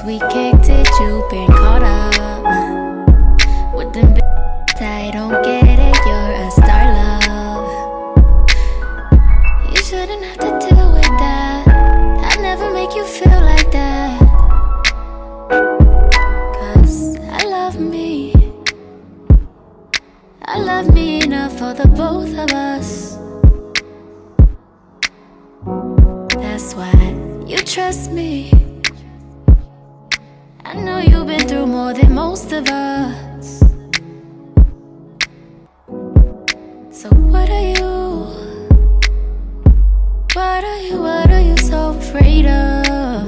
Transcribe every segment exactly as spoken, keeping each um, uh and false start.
we kicked it, you been caught up with them bitches. I don't get it, you're a star, love. You shouldn't have to deal with that. I'd never make you feel like that. Cause I love me, I love me enough for the both of us. That's why you trust me. I know you've been through more than most of us. So what are you? What are you, what are you so afraid of?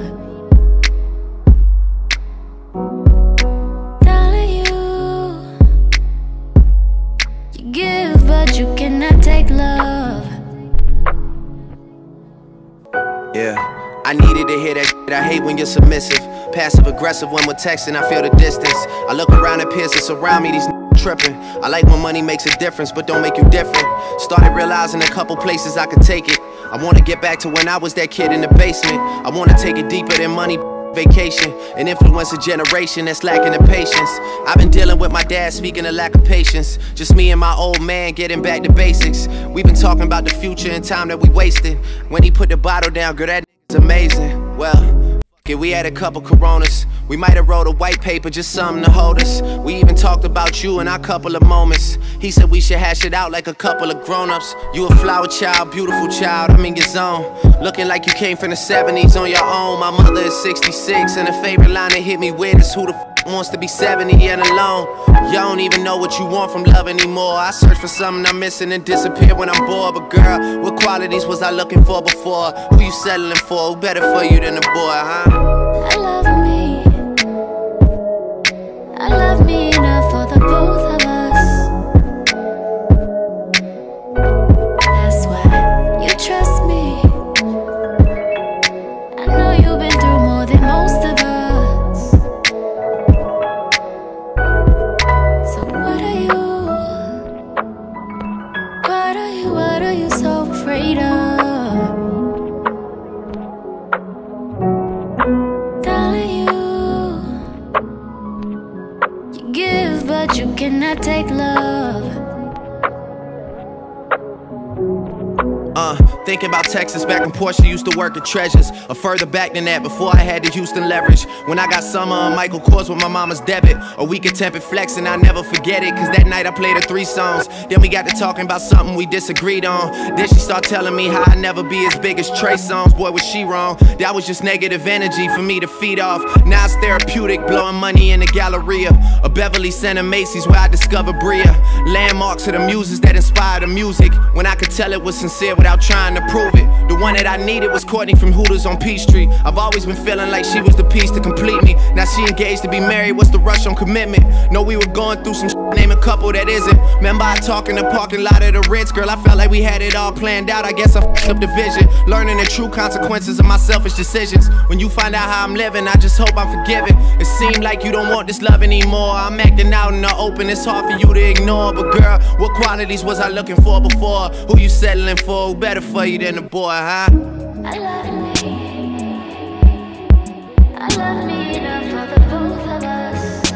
Darling, you You give but you cannot take love. Yeah, I needed to hear that shit. I hate when you're submissive, passive aggressive when we're texting, I feel the distance. I look around at peers that surround me, these tripping. I like when money makes a difference, but don't make you different. Started realizing a couple places I could take it. I wanna get back to when I was that kid in the basement. I wanna take it deeper than money, vacation, and influence a generation that's lacking the patience. I've been dealing with my dad speaking of lack of patience. Just me and my old man getting back to basics. We've been talking about the future and time that we wasted. When he put the bottle down, girl, that nigga's amazing. Well, yeah, we had a couple Coronas. We might have wrote a white paper, just something to hold us. We even talked about you in our couple of moments. He said we should hash it out like a couple of grown-ups. You a flower child, beautiful child, I'm in your zone. Looking like you came from the seventies on your own. My mother is sixty-six, and the favorite line that hit me with is who the f wants to be seventy and alone. You don't even know what you want from love anymore. I search for something I'm missing and disappear when I'm bored. But girl, what qualities was I looking for before? Who you settling for? Who better for you than a boy, huh? I love me, I love me enough for the both of us. That's why you trust me. I know you've been through more than most of us. So what are you? What are you, what are you so afraid of? But you cannot take love. Uh, thinking about Texas back when Portia used to work at Treasures, or further back than that before I had the Houston leverage. When I got Summer on Michael Kors with my mama's debit, a week of tempered flex and I never forget it. Cause that night I played her three songs. Then we got to talking about something we disagreed on. Then she started telling me how I'd never be as big as Trey Songz. Boy, was she wrong. That was just negative energy for me to feed off. Now it's therapeutic, blowing money in the Galleria, a Beverly Center Macy's where I discovered Bria. Landmarks of the muses that inspired the music, when I could tell it was sincere without trying to prove it. The one that I needed was Courtney from Hooters on Peachtree. I've always been feeling like she was the piece to complete me. Now she engaged to be married, what's the rush on commitment? Know we were going through some shit, name a couple that isn't. Remember I talk in the parking lot of the Ritz, girl, I felt like we had it all planned out. I guess I f***ed up the vision, learning the true consequences of my selfish decisions. When you find out how I'm living, I just hope I'm forgiven. It seemed like you don't want this love anymore. I'm acting out in the open, it's hard for you to ignore. But girl, what qualities was I looking for before? Who you settling for? Who better for you than a boy, huh? I love me, I love me enough for the both of us.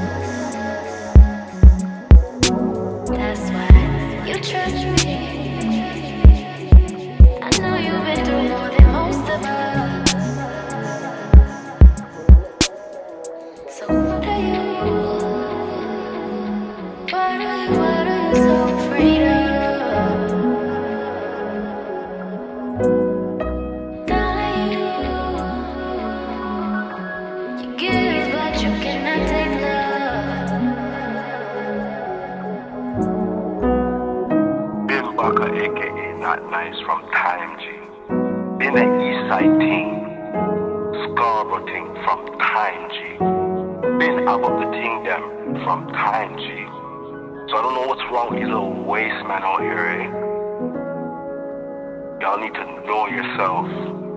That's why you trust me. I know you've been through more than most of us. So what are you? What are you, what are you so afraid of? aka Not Nice from Time G. Been an Eastside team, Scarborough team from Time G. Been about the team them from Time G. So I don't know what's wrong with these little waste man out here, eh? Y'all need to know yourself.